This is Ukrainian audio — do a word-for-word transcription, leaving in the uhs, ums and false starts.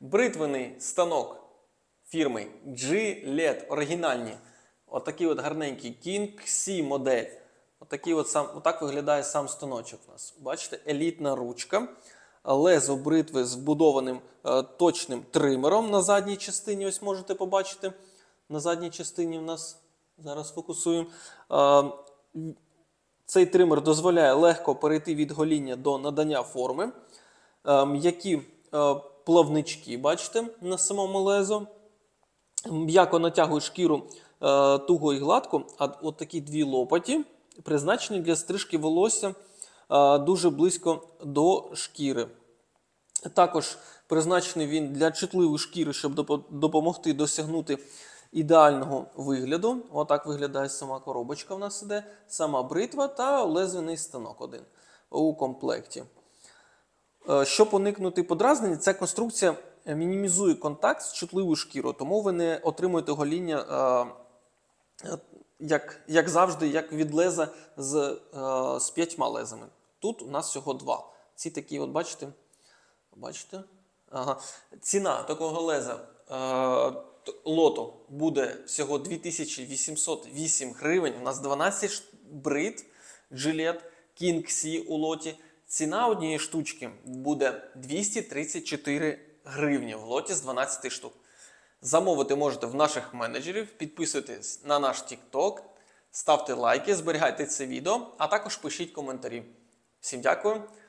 Бритвений станок фірми Gillette, оригінальні. Отакий от гарненький King Сі модель. Отакий от сам, отак виглядає сам станочок у нас. Бачите, елітна ручка. Лезо бритви з вбудованим е, точним тримером на задній частині. Ось можете побачити. На задній частині в нас, зараз фокусуємо. Е, цей тример дозволяє легко перейти від гоління до надання форми. Е, м'які е, плавнички, бачите, на самому лезо. М'яко натягують шкіру е, туго і гладко, а от такі дві лопаті призначені для стрижки волосся е, дуже близько до шкіри. Також призначений він для чутливої шкіри, щоб допомогти досягнути ідеального вигляду. Отак виглядає сама коробочка в нас іде, сама бритва та лезвяний станок один у комплекті. Щоб уникнути подразнення, ця конструкція мінімізує контакт з чутливою шкірою, тому ви не отримуєте гоління, як, як завжди, як від леза з, з п'ятьма лезами. Тут у нас всього два. Ці такі, от бачите, бачите? Ага. Ціна такого леза лоту буде всього дві тисячі вісімсот вісім гривень. У нас дванадцять брит Gillette King Сі у лоті. Ціна однієї штучки буде двісті тридцять чотири гривні в лоті з дванадцяти штук. Замовити можете в наших менеджерів, підписуйтесь на наш TikTok, ставте лайки, зберігайте це відео, а також пишіть коментарі. Всім дякую!